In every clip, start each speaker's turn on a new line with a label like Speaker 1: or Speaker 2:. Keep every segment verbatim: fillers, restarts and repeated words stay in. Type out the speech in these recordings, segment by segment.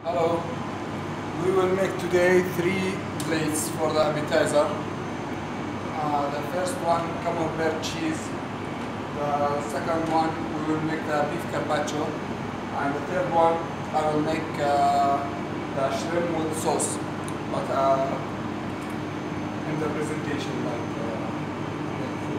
Speaker 1: Hello. We will make today three plates for the appetizer. Uh, the first one, camembert cheese. The second one, we will make the beef carpaccio. And the third one, I will make uh, the shrimp with sauce. But uh, in the presentation, like, uh, like food.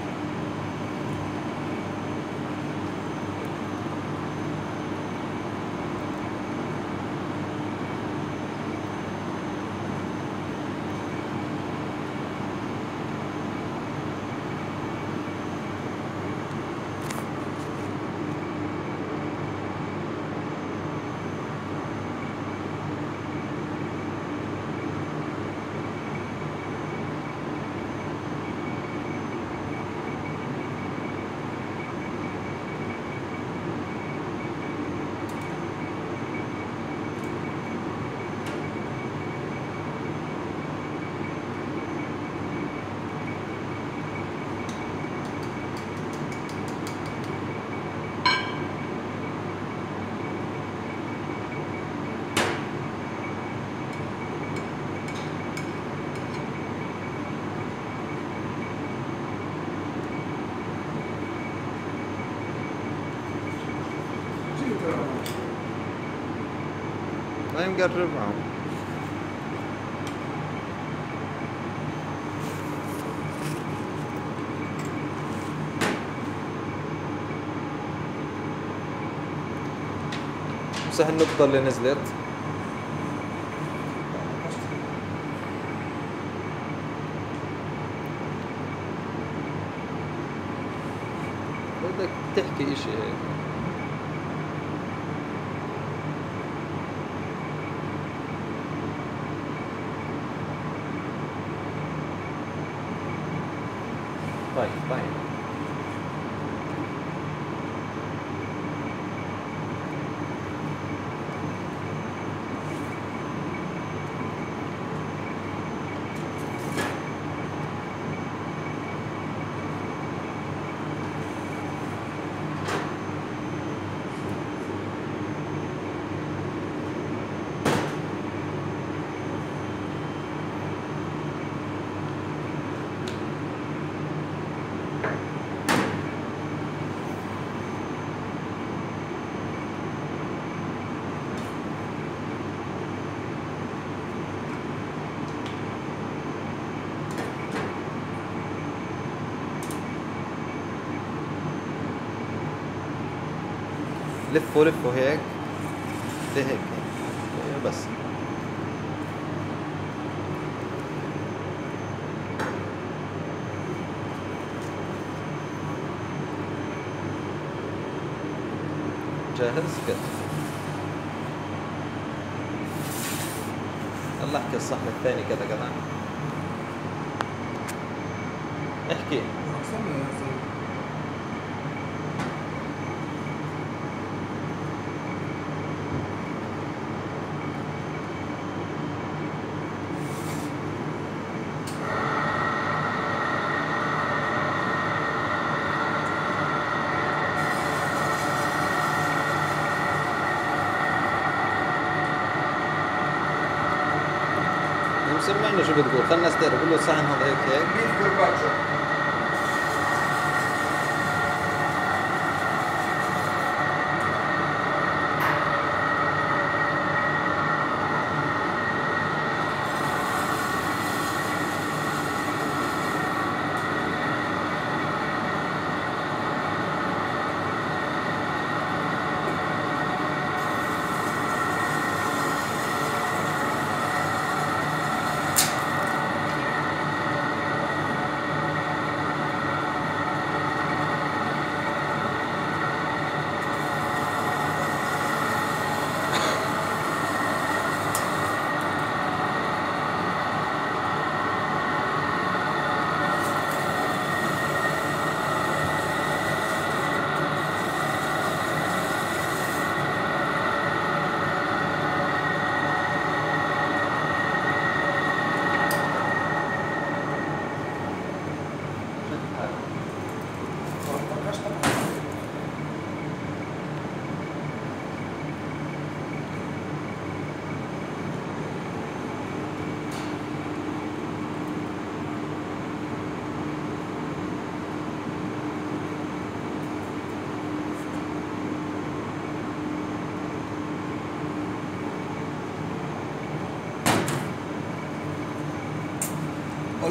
Speaker 2: ما مقربها. صح النقطة اللي نزلت. بدك تحكي اشي هيك. طيب طيب لفوا لفوا هيك لهيك هيك بس. جاهز كده. يلا احكي الصحن الثاني كذا كذا. احكي. سمعنا شو بتقول. خلنا نستقر. قول له الصحن هذا هيك هيك
Speaker 1: Beef carpaccio.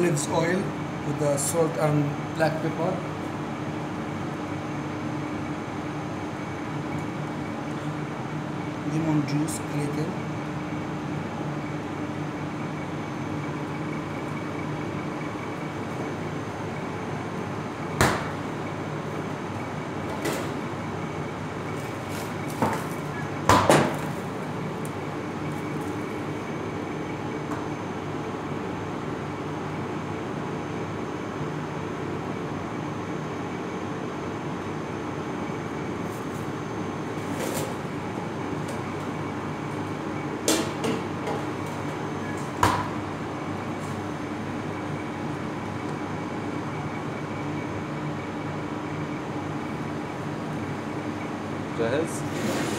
Speaker 1: olives oil with the salt and black pepper. Lemon juice a little.
Speaker 2: جاهز؟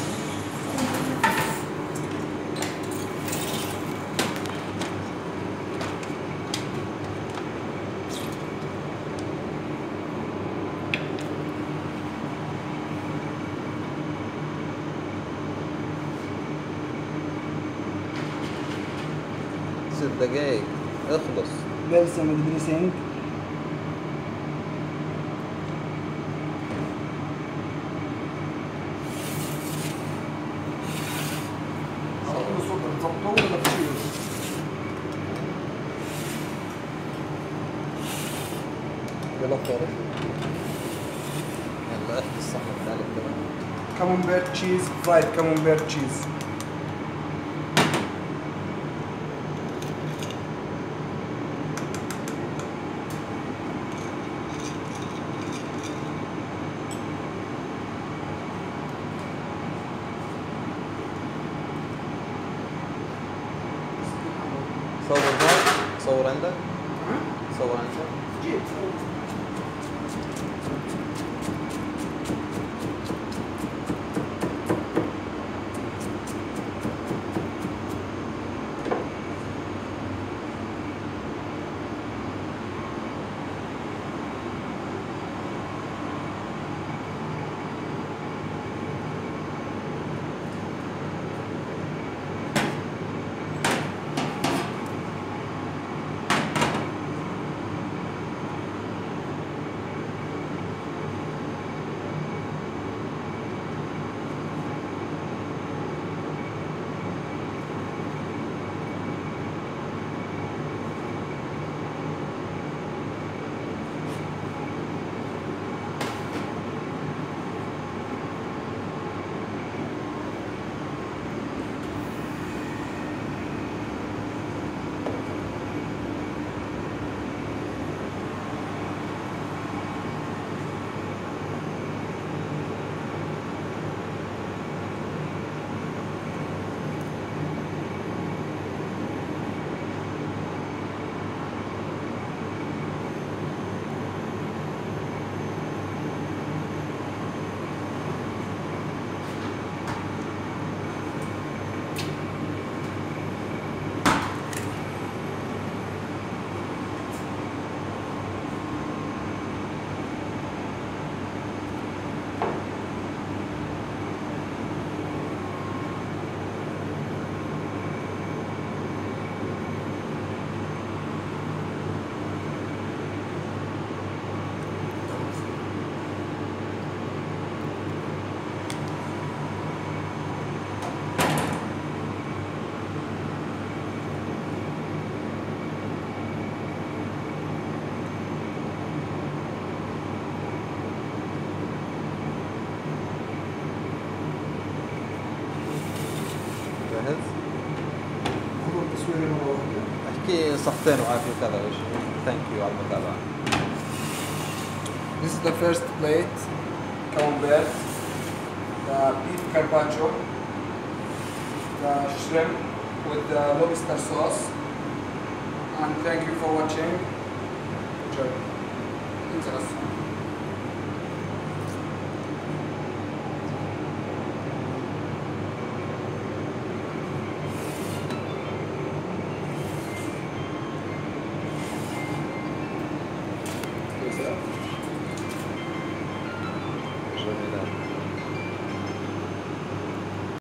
Speaker 2: ست دقايق اخلص.
Speaker 1: Balsamic dressing.
Speaker 2: يلا خير. يلا احكي الصحن الثالث كمان.
Speaker 1: Camembert cheese, fried camembert cheese.
Speaker 2: صور هون، صور عندك؟ صور عندك؟ جاهز؟ احكي صحتين وعافية وكذا وشيء. ثانك يو على المتابعة.
Speaker 1: This is the first plate, camembert, the beef carpaccio, the shrimp with the lobster sauce, and thank you for watching. Enjoy.